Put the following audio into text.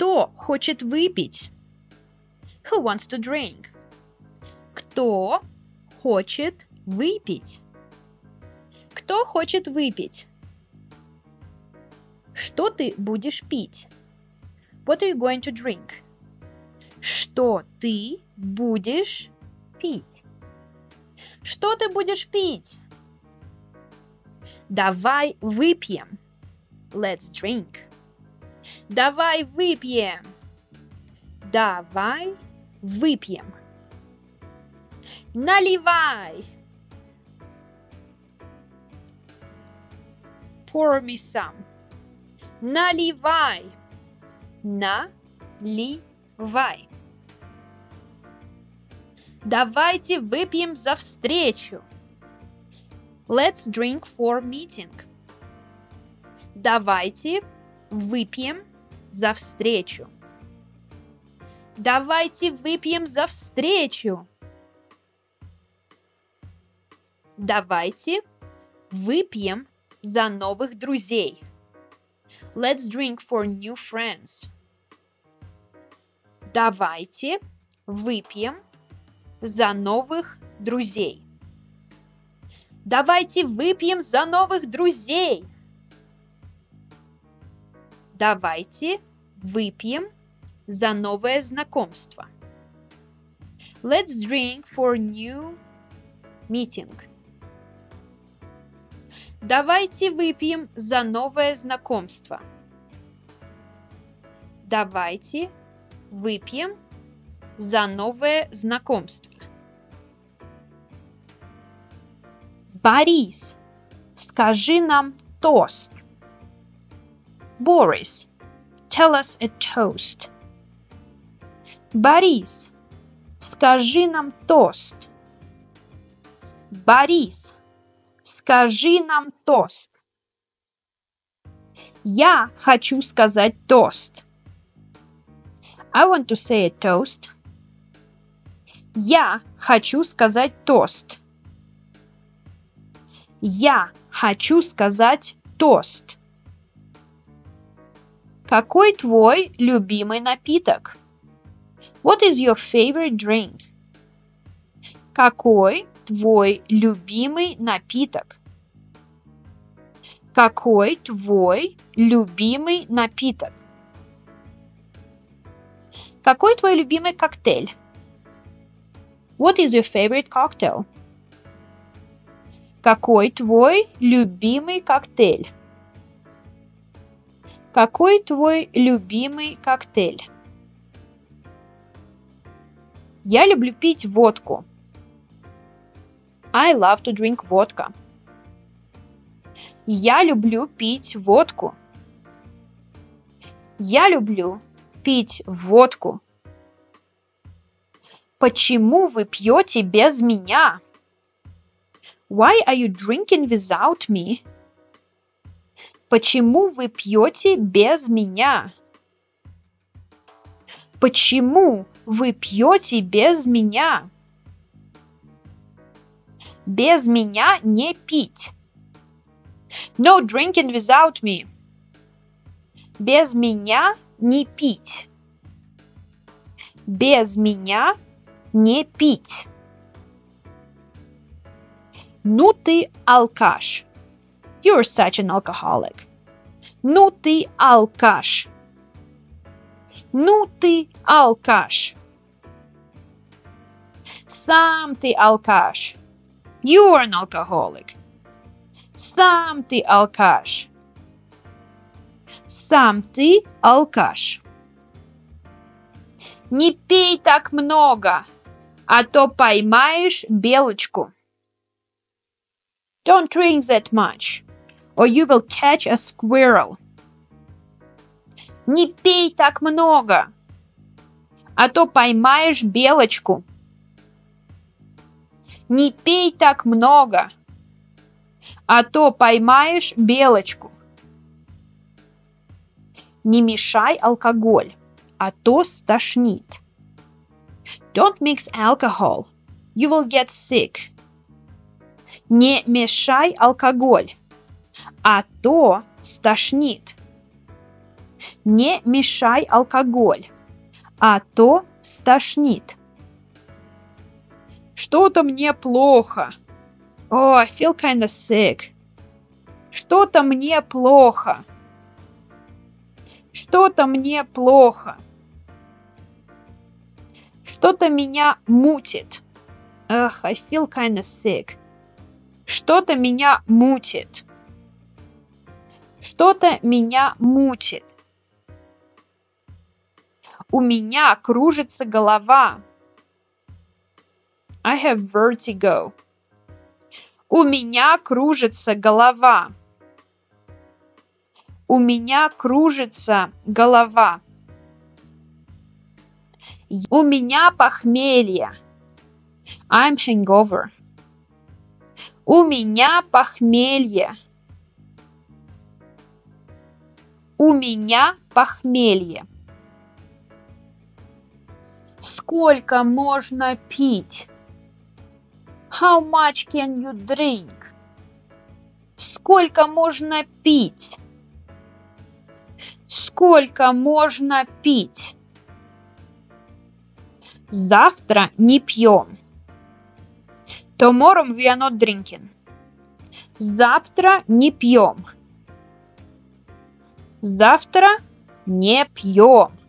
Кто хочет выпить? Who wants to drink? Кто хочет выпить? Кто хочет выпить? Что ты будешь пить? What are you going to drink? Что ты будешь пить? Что ты будешь пить? Давай выпьем. Let's drink. Давай выпьем. Давай выпьем. Наливай. Pour me some. Наливай. Наливай. Давайте выпьем за встречу. Let's drink for meeting. Давайте выпьем за встречу. Давайте выпьем за встречу. Давайте выпьем за новых друзей. Let's drink for new friends. Давайте выпьем за новых друзей. Давайте выпьем за новых друзей. Давайте выпьем за новое знакомство. Let's drink for new meeting. Давайте выпьем за новое знакомство. Давайте выпьем за новое знакомство. Борис, скажи нам тост. Boris, tell us a toast. Борис, скажи нам тост. Борис, скажи нам тост. Я хочу сказать тост. I want to say a toast. Я хочу сказать тост. Я хочу сказать тост. Какой твой любимый напиток? What is your favorite drink? Какой твой любимый напиток? Какой твой любимый напиток? Какой твой любимый коктейль? What is your favorite cocktail? Какой твой любимый коктейль? Какой твой любимый коктейль? Я люблю пить водку. I love to drink vodka. Я люблю пить водку. Я люблю пить водку. Почему вы пьете без меня? Why are you drinking without me? Почему вы пьете без меня? Почему вы пьете без меня? Без меня не пить. No drinking without me. Без меня не пить. Без меня не пить. Ну ты алкаш. You're such an alcoholic. Ну ты алкаш. Ну ты алкаш. Сам ты алкаш. You're an alcoholic. Сам ты алкаш. Сам ты алкаш. Не пей так много, а то поймаешь белочку. Don't drink that much, or you will catch a squirrel. Не пей так много, а то поймаешь белочку. Не пей так много, а то поймаешь белочку. Не мешай алкоголь, а то стошнит. Don't mix alcohol, you will get sick. Не мешай алкоголь, а то стошнит. Не мешай алкоголь, а то стошнит. Что-то мне плохо. Oh, I feel kinda sick. Что-то мне плохо. Что-то мне плохо. Что-то меня мутит. Ugh, I feel kinda sick. Что-то меня мутит. Что-то меня мутит. У меня кружится голова. I have vertigo. У меня кружится голова. У меня кружится голова. У меня похмелье. I'm hangover. У меня похмелье. У меня похмелье. Сколько можно пить? How much can you drink? Сколько можно пить? Сколько можно пить? Завтра не пьем. Tomorrow we are not drinking. Завтра не пьем. Завтра не пьем.